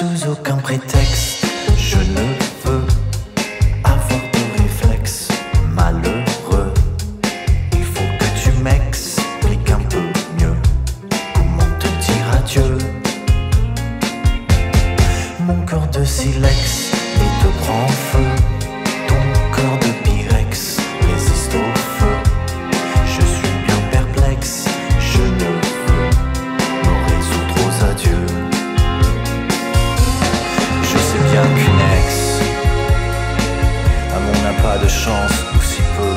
Sous aucun prétexte, je ne veux avoir de réflexe malheureux. Il faut que tu m'expliques un peu mieux comment te dire adieu. Mon cœur de silex et de prend feu. Ton cœur de pyrex résiste au feu. Je suis bien perplexe, je ne veux me résoudre aux adieux. Je sais bien qu'une ex-amour n'a pas de chance, ou si peu.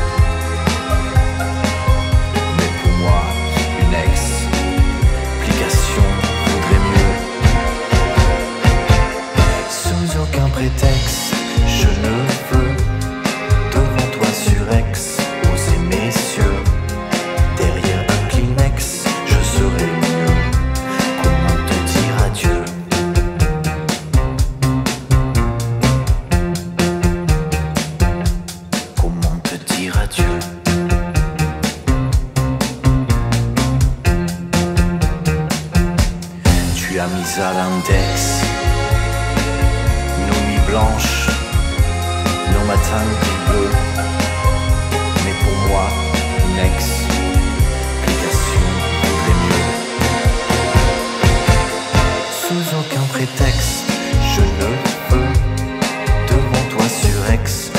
Mais pour moi, une explication vaudrait mieux. Sous aucun prétexte, je ne veux devant toi surex, oser mes cieux. Derrière un Kleenex, je serai mieux. Comment te dire adieu? Comment te dire adieu? Tu as mis à l'index nos nuits blanches, nos matins gris bleus. Mais pour moi, une explication vaudrait mieux. Sous aucun prétexte, je ne veux devant toi surex,